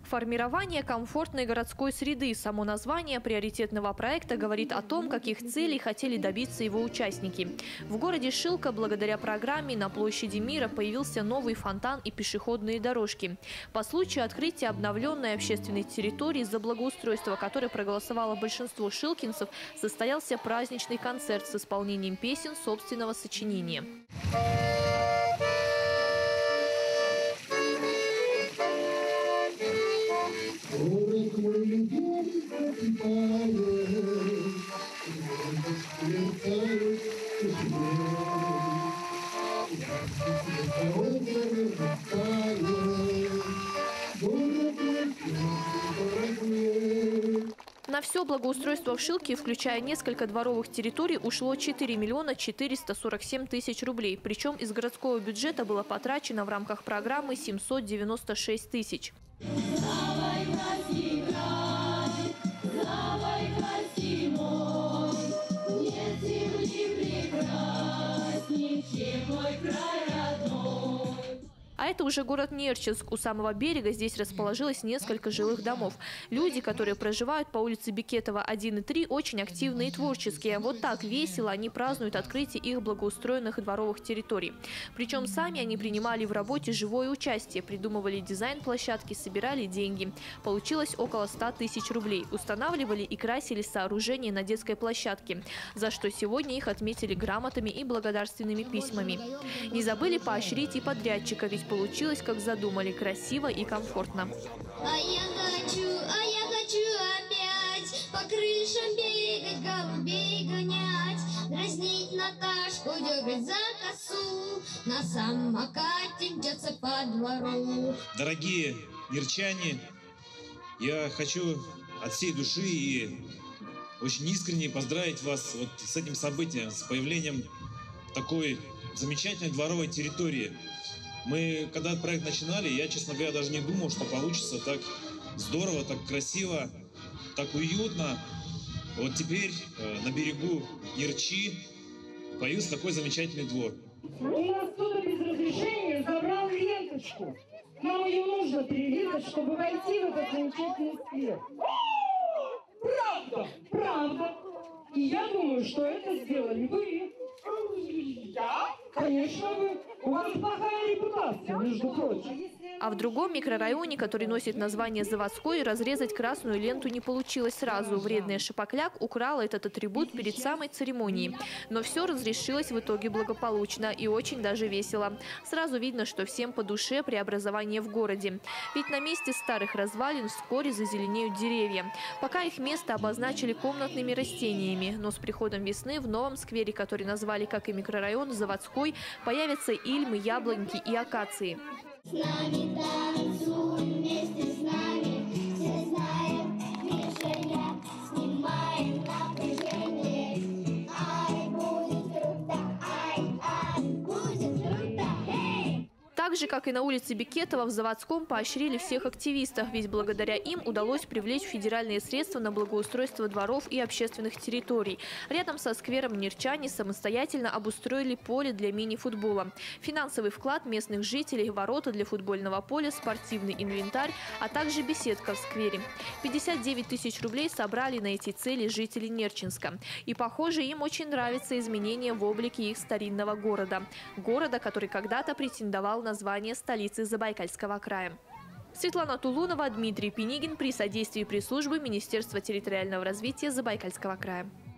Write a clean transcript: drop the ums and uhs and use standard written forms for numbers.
Формирование комфортной городской среды. Само название приоритетного проекта говорит о том, каких целей хотели добиться его участники. В городе Шилка благодаря программе на площади Мира появился новый фонтан и пешеходные дорожки. По случаю открытия обновленной общественной территории, за благоустройство которой проголосовало большинство шилкинцев, состоялся праздничный концерт с исполнением песен собственного сочинения. Город мой любимый просыпает, На все благоустройство в Шилке, включая несколько дворовых территорий, ушло 4 миллиона 447 тысяч рублей. Причем из городского бюджета было потрачено в рамках программы 796 тысяч. А это уже город Нерчинск. У самого берега здесь расположилось несколько жилых домов. Люди, которые проживают по улице Бекетова 1 и 3, очень активные и творческие. Вот так весело они празднуют открытие их благоустроенных дворовых территорий. Причем сами они принимали в работе живое участие, придумывали дизайн площадки, собирали деньги. Получилось около 100 тысяч рублей. Устанавливали и красили сооружения на детской площадке, за что сегодня их отметили грамотами и благодарственными письмами. Не забыли поощрить и подрядчика, ведь получилось, как задумали, красиво и комфортно. А я хочу опять по крышам бегать, голубей гонять, дразнить Наташку, дергать за косу, на самокате мчаться по двору. Дорогие нерчане, я хочу от всей души и очень искренне поздравить вас вот с этим событием, с появлением такой замечательной дворовой территории. Мы, когда этот проект начинали, я, честно говоря, даже не думал, что получится так здорово, так красиво, так уютно. Вот теперь на берегу Нерчи появился такой замечательный двор. У нас кто-то без разрешения забрал ленточку. Нам ее нужно перерезать, чтобы войти в этот замечательный сквер. Правда, правда. И я думаю, что это сделали вы. Я? Конечно, вы. У вас плохая репутация, между прочим. А в другом микрорайоне, который носит название Заводской, разрезать красную ленту не получилось сразу. Вредная Шапокляк украла этот атрибут перед самой церемонией. Но все разрешилось в итоге благополучно и очень даже весело. Сразу видно, что всем по душе преобразование в городе. Ведь на месте старых развалин вскоре зазеленеют деревья. Пока их место обозначили комнатными растениями. Но с приходом весны в новом сквере, который назвали, как и микрорайон, Заводской, появятся ильмы, яблоньки и акации. С нами танцуй, вместе с нами, все знаем движения, снимаем напряжение. Ай, будет круто, ай, будет круто, эй! Так же, как и на улице Бекетова, в Заводском поощрили всех активистов, ведь благодаря им удалось привлечь федеральные средства на благоустройство дворов и общественных территорий. Рядом со сквером нерчане самостоятельно обустроили поле для мини-футбола. Финансовый вклад местных жителей, ворота для футбольного поля, спортивный инвентарь, а также беседка в сквере. 59 тысяч рублей собрали на эти цели жители Нерчинска. И, похоже, им очень нравится изменение в облике их старинного города. Города, который когда-то претендовал на звание столицы Забайкальского края. Светлана Тулунова, Дмитрий Пенигин при содействии пресс-службы Министерства территориального развития Забайкальского края.